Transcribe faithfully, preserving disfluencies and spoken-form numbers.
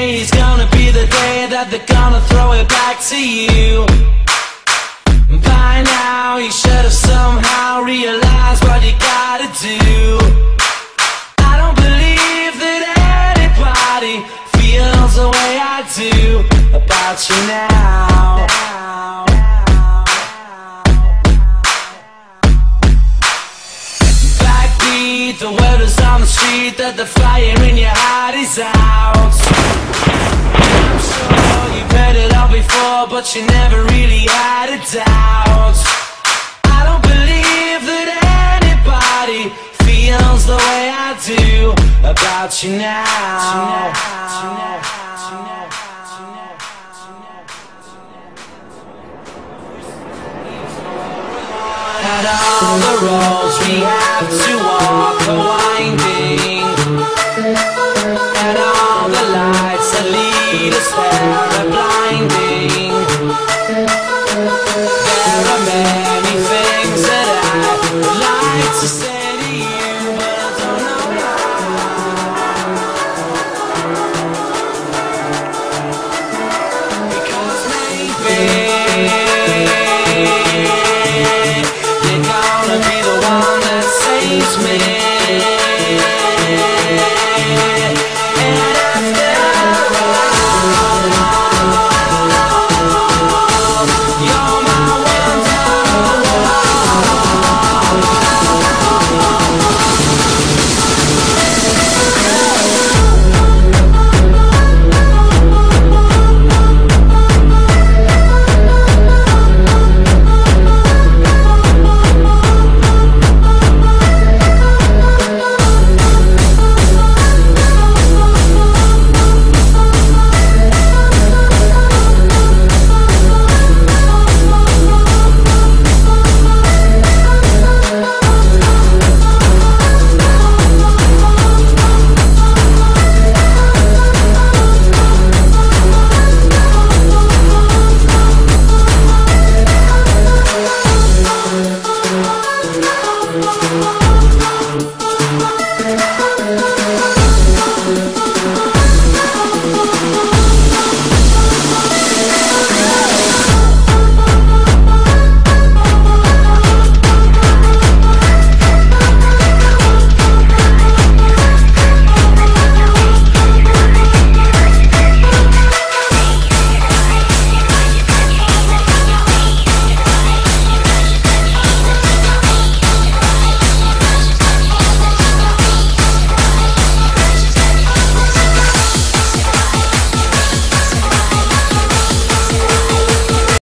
Today's gonna be the day that they're gonna throw it back to you. By now you should have somehow realized what you gotta do. I don't believe that anybody feels the way I do about you now. Backbeat, the word is on the street that the fire in your heart is out. I'm sure you've heard it all before, but you never really had a doubt. I don't believe that anybody feels the way I do about you now. At all the roads we have to walk,